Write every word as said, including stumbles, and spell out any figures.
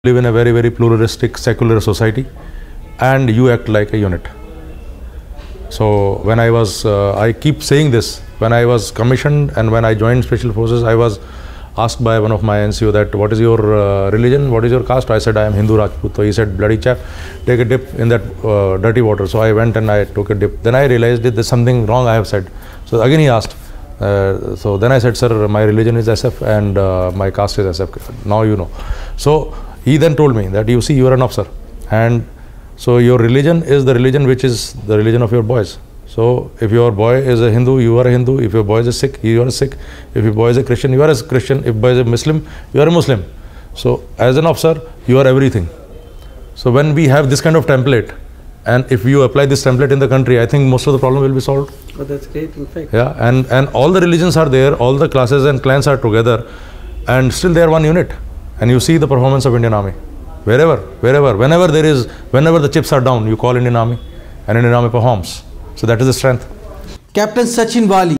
live in a very, very pluralistic, secular society, and you act like a unit. So when I was, uh, I keep saying this, when I was commissioned and when I joined Special Forces, I was asked by one of my N C O that, what is your uh, religion, what is your caste? I said, I am Hindu Rajput. So he said, bloody chap, take a dip in that uh, dirty water. So I went and I took a dip. Then I realized that there's something wrong I have said. So again he asked. Uh, so then I said, sir, my religion is S F and uh, my caste is S F. Now you know. So he then told me that, you see, you are an officer, and so your religion is the religion which is the religion of your boys. So if your boy is a Hindu, you are a Hindu. If your boy is a Sikh, you are a Sikh. If your boy is a Christian, you are a Christian. If boy is a Muslim, you are a Muslim. So as an officer, you are everything. So when we have this kind of template, and if you apply this template in the country, I think most of the problem will be solved. Oh, that's great, in fact. Yeah, and, and all the religions are there, all the classes and clans are together, and still they are one unit. And you see the performance of Indian Army. Wherever, wherever, whenever there is, whenever the chips are down, you call Indian Army, and Indian Army performs. So that is the strength. Captain Sachin Wali.